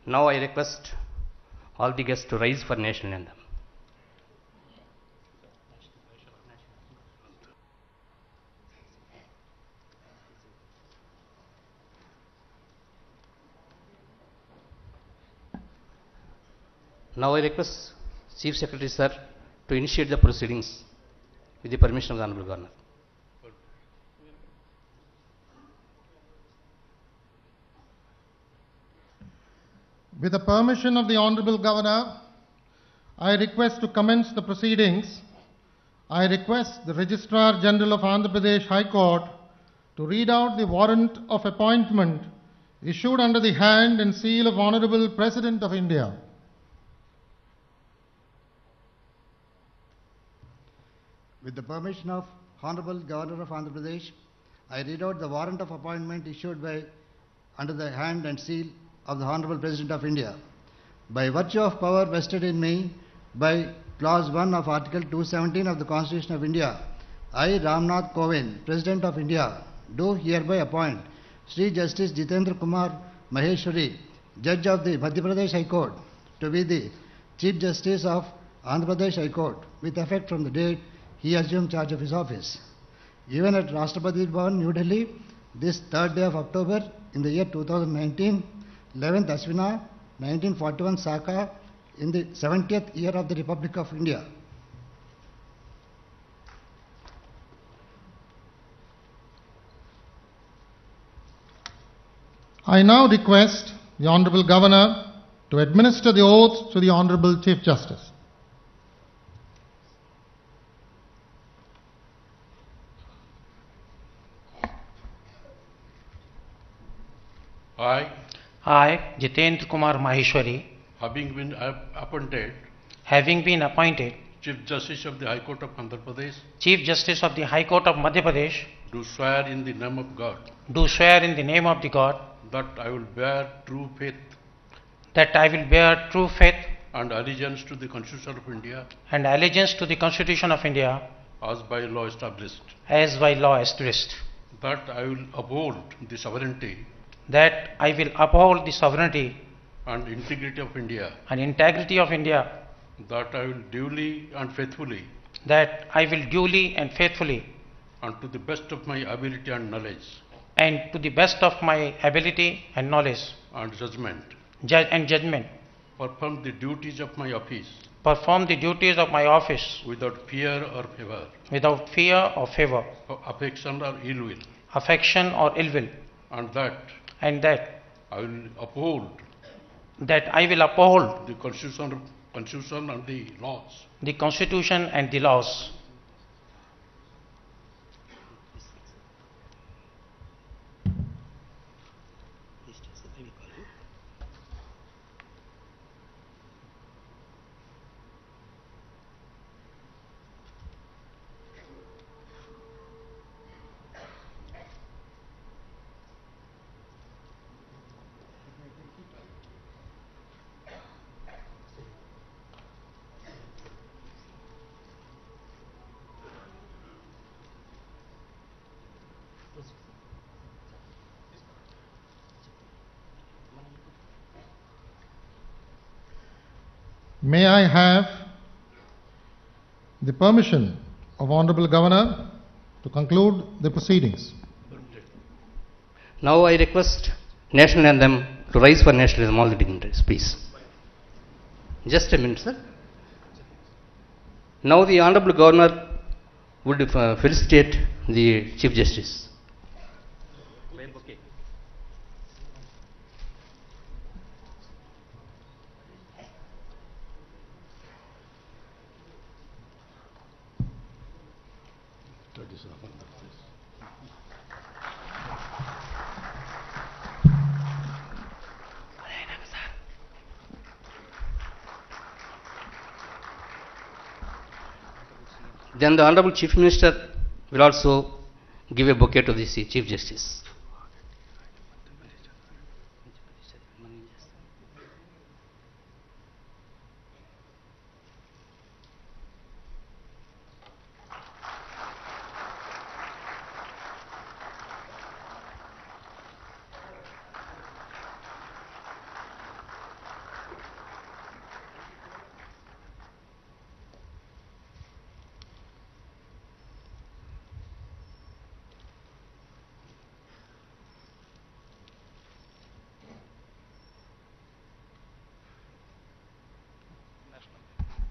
Now I request all the guests to rise for national anthem. Now I request Chief Secretary Sir to initiate the proceedings with the permission of the Honorable Governor. With the permission of the Honorable Governor, I request to commence the proceedings. I request the Registrar General of Andhra Pradesh High Court to read out the warrant of appointment issued under the hand and seal of Honorable President of India. With the permission of Honorable Governor of Andhra Pradesh, I read out the warrant of appointment issued by under the hand and seal of the Honorable President of India. By virtue of power vested in me by Clause 1 of Article 217 of the Constitution of India, I, Ramnath Kovind, President of India, do hereby appoint Sri Justice Jitendra Kumar Maheshwari, Judge of the Madhya Pradesh High Court, to be the Chief Justice of Andhra Pradesh High Court with effect from the date he assumed charge of his office. Even at Rashtrapati Bhavan, New Delhi, this 3rd day of October in the year 2019, 11th Ashvina, 1941 Saka, in the 70th year of the Republic of India. I now request the Honorable Governor to administer the oath to the Honorable Chief Justice. I, Jitendra Kumar Maheshwari, having been appointed Chief Justice of the High Court of Andhra Pradesh, Chief Justice of the High Court of Madhya Pradesh, do swear in the name of God do swear in the name of the God that I will bear true faith that I will bear true faith and allegiance to the Constitution of India and allegiance to the Constitution of India as by law established, as by law established, that I will uphold the sovereignty that I will uphold the sovereignty and integrity of India, and integrity of India, that I will duly and faithfully that I will duly and faithfully and to the best of my ability and knowledge and to the best of my ability and knowledge and judgment judgment perform the duties of my office perform the duties of my office without fear or favor, without fear or favor, affection or ill will, affection or ill will, and that and that I will uphold I will uphold the Constitution and the laws the Constitution and the laws. May I have the permission of Honorable Governor to conclude the proceedings? Now I request national anthem to rise for nationalism, all the dignitaries, please. Just a minute, sir. Now the Honorable Governor would felicitate the Chief Justice. Then the Honorable Chief Minister will also give a bouquet to the Chief Justice.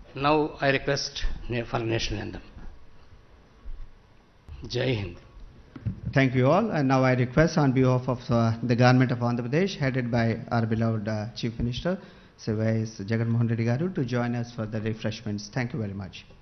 Now I request for national anthem. Jai Hind. Thank you all. And now I request on behalf of the government of Andhra Pradesh, headed by our beloved Chief Minister, Sir Y.S. Jagan Mohan Reddy Garu, to join us for the refreshments. Thank you very much.